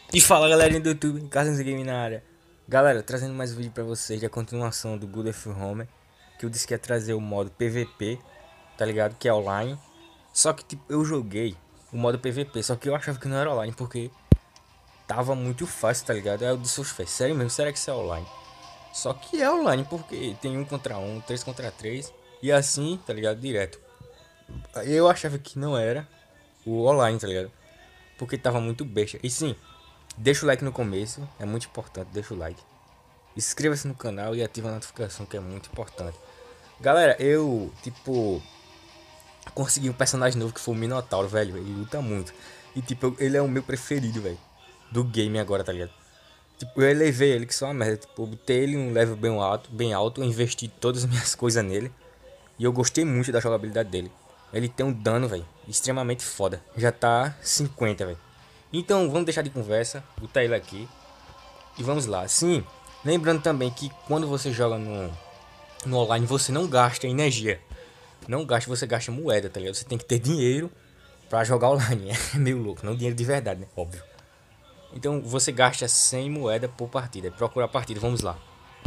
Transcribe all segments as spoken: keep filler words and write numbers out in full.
E fala galerinha do YouTube, Carlos Game na área. Galera, trazendo mais um vídeo pra vocês da continuação do God of War, que eu disse que ia trazer o modo P V P, tá ligado? Que é online. Só que tipo, eu joguei o modo P V P, só que eu achava que não era online porque tava muito fácil, tá ligado? Aí eu disse, "Oxe, sério mesmo, será que isso é online?" Só que é online porque tem um contra um, três contra três e assim, tá ligado? Direto. Aí eu achava que não era o online, tá ligado? Porque tava muito besta. E sim, deixa o like no começo, é muito importante, deixa o like. Inscreva-se no canal e ativa a notificação, que é muito importante. Galera, eu, tipo, consegui um personagem novo que foi o Minotauro, velho. Ele luta muito. E, tipo, ele é o meu preferido, velho. Do game agora, tá ligado? Tipo, eu elevei ele, que só uma merda. Tipo, eu botei ele um level bem alto, bem alto. Eu investi todas as minhas coisas nele. E eu gostei muito da jogabilidade dele. Ele tem um dano, velho, extremamente foda. Já tá cinquenta, velho. Então, vamos deixar de conversa. Botar ele aqui. E vamos lá. Sim, lembrando também que quando você joga no, no online, você não gasta energia. Não gasta, você gasta moeda, tá ligado? Você tem que ter dinheiro pra jogar online. É meio louco, não dinheiro de verdade, né? Óbvio. Então você gasta cem moeda por partida. Procura a partida, vamos lá.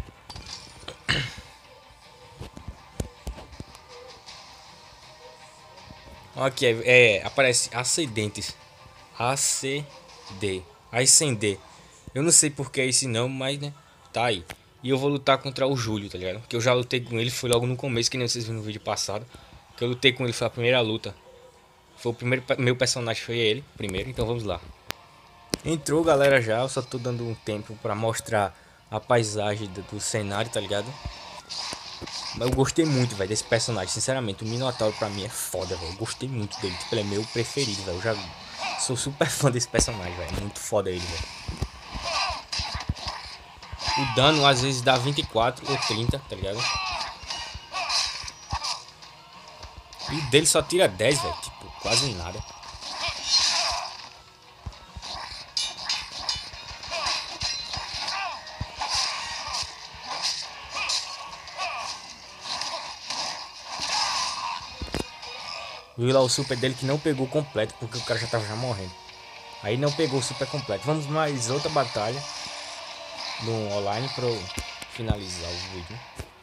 Aqui é, é aparece acidentes. A C D. Ascender. Eu não sei porque é esse não, mas né, tá aí. E eu vou lutar contra o Júlio, tá ligado? Que eu já lutei com ele, foi logo no começo, que nem vocês viram no vídeo passado. Que eu lutei com ele, foi a primeira luta. Foi o primeiro, meu personagem foi ele, primeiro, então vamos lá. Entrou galera já, eu só tô dando um tempo pra mostrar a paisagem do, do cenário, tá ligado? Mas eu gostei muito, velho, desse personagem, sinceramente, o Minotauro pra mim é foda, velho. Eu gostei muito dele, tipo, ele é meu preferido, velho. Eu já sou super fã desse personagem, velho, muito foda ele, velho. O dano às vezes dá vinte e quatro ou trinta, tá ligado? E o dele só tira dez, velho. Tipo, quase nada. Viu lá o super dele que não pegou completo, porque o cara já tava já morrendo. Aí não pegou o super completo. Vamos mais outra batalha no online pra eu finalizar o vídeo.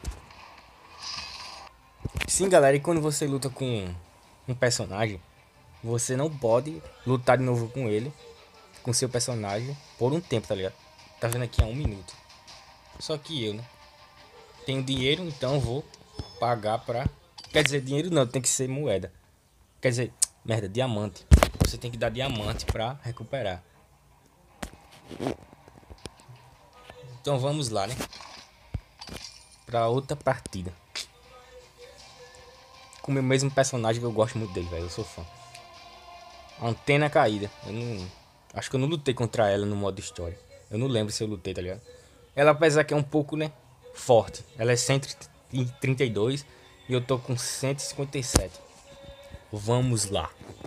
Sim, galera, e quando você luta com um personagem, você não pode lutar de novo com ele, com seu personagem, por um tempo, tá ligado? Tá vendo aqui há um minuto. Só que eu, né? Tenho dinheiro, então vou pagar pra... Quer dizer, dinheiro não, tem que ser moeda. Quer dizer, merda, diamante. Você tem que dar diamante pra recuperar. Então vamos lá, né? Pra outra partida. Com o meu mesmo personagem, que eu gosto muito dele, velho. Eu sou fã. Antena caída. Eu não... Acho que eu não lutei contra ela no modo história. Eu não lembro se eu lutei, tá ligado? Ela, apesar que é um pouco, né? Forte. Ela é cento e trinta e dois e eu tô com cento e cinquenta e sete. Vamos lá.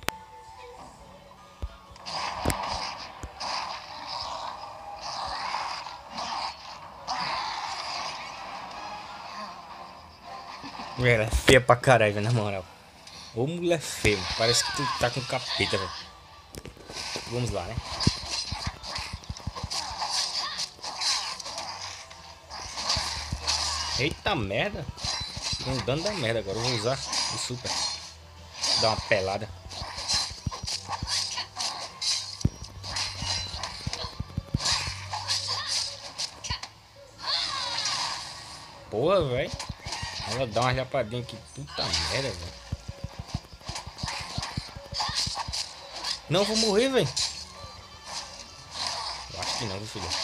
Ela é feia pra caralho, velho, na moral. Ô mulher feia, parece que tu tá com capeta, velho. Vamos lá, né? Eita merda. Um dano da merda agora. Eu vou usar o super. Dar uma pelada. Porra, velho. Ela dá uma japadinha aqui. Puta merda, velho. Não vou morrer, velho. Eu acho que não, meu filho.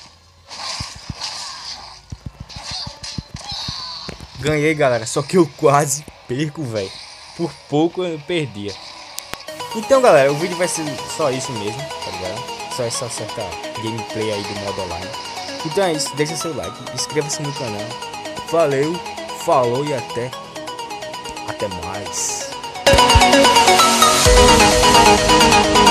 Ganhei, galera. Só que eu quase perco, velho. Por pouco eu perdia. Então, galera, o vídeo vai ser só isso mesmo, tá ligado? Só essa certa gameplay aí do modo online. Então é isso. Deixa seu like. Inscreva-se no canal. Valeu. Falou e até. Até mais.